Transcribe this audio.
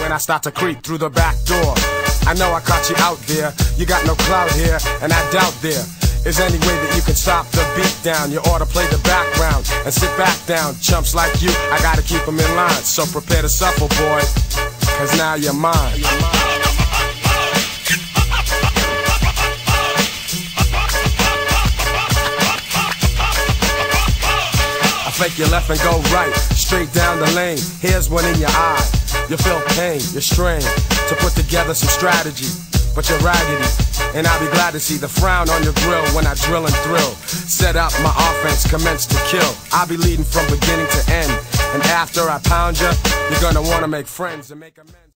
when I start to creep through the back door. I know I caught you out there, you got no clout here, and I doubt there is any way that you can stop the beat down. You ought to play the background and sit back down. Chumps like you, I gotta keep them in line. So prepare to suffer, boy, cause now you're mine. I fake your left and go right, straight down the lane. Here's one in your eye. You feel pain, you're strained to put together some strategy, but you're raggedy, and I'll be glad to see the frown on your grill when I drill and thrill. Set up my offense, commence to kill. I'll be leading from beginning to end, and after I pound you, you're gonna wanna make friends and make amends.